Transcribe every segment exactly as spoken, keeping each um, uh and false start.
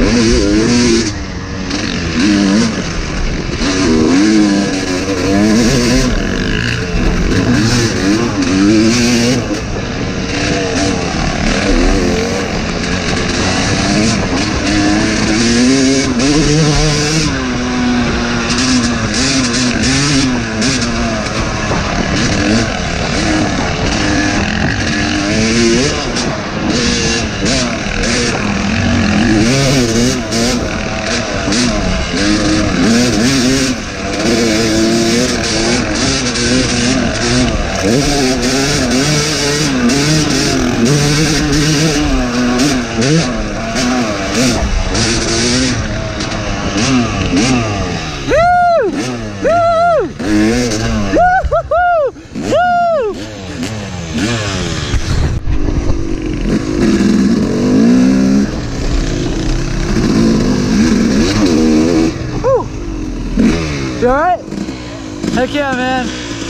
You alright? Heck yeah, man.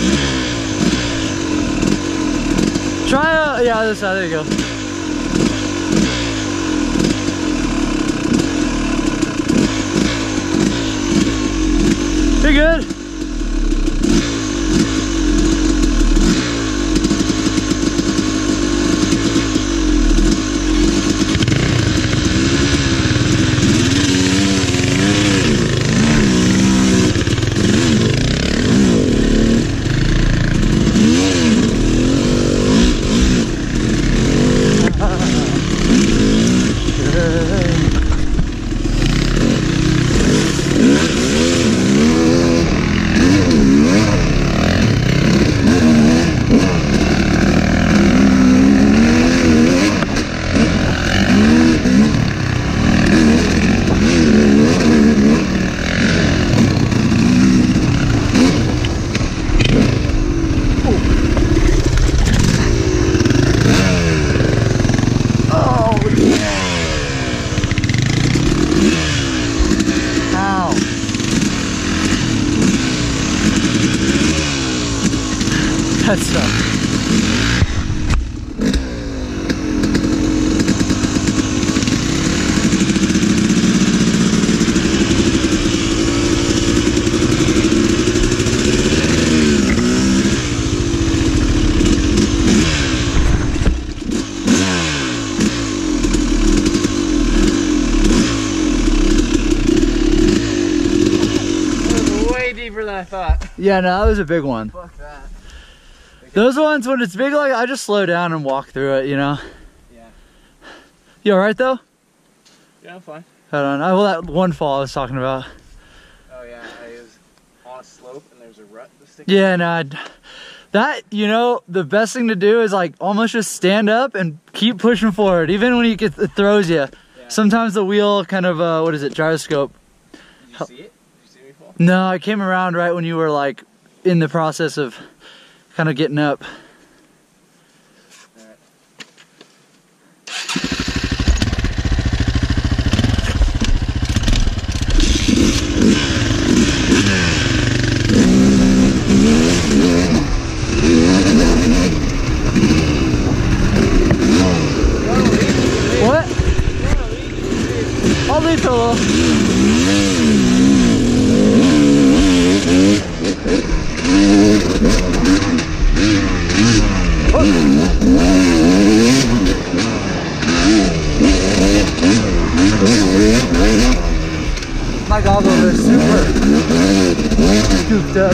Try out, yeah, other side, there you go. You're good. That sucks. Way deeper than I thought. Yeah, no, that was a big one. Fuck that. Those ones, when it's big, like I just slow down and walk through it, you know? Yeah. You alright though? Yeah, I'm fine. Hold on. I, well, that one fall I was talking about. Oh yeah, I was on a slope and there's a rut that's sticking. Yeah, no, I'd, that, you know, the best thing to do is like almost just stand up and keep pushing forward, even when you get, it throws you. Yeah. Sometimes the wheel kind of, uh, what is it, gyroscope. Did you see it? Did you see me fall? No, I came around right when you were like in the process of kind of getting up. All right. What? I'll leave for a little. My goggles are super scooped up.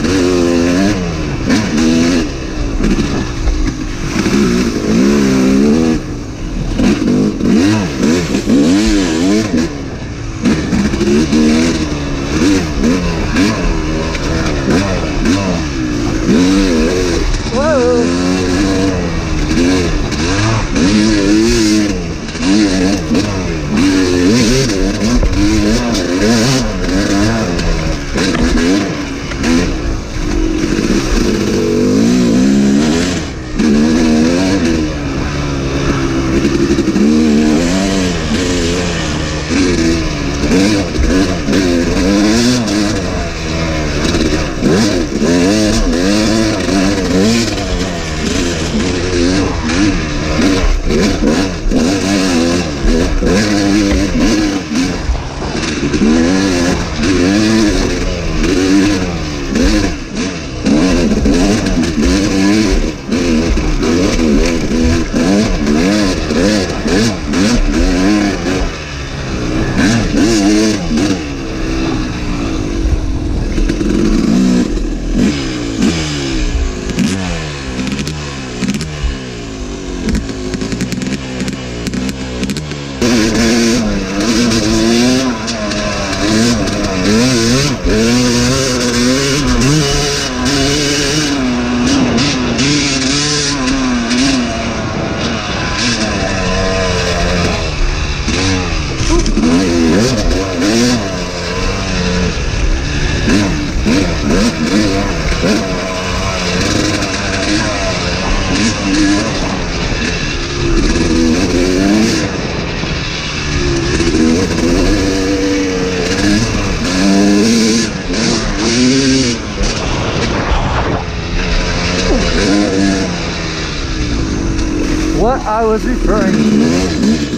was referring to.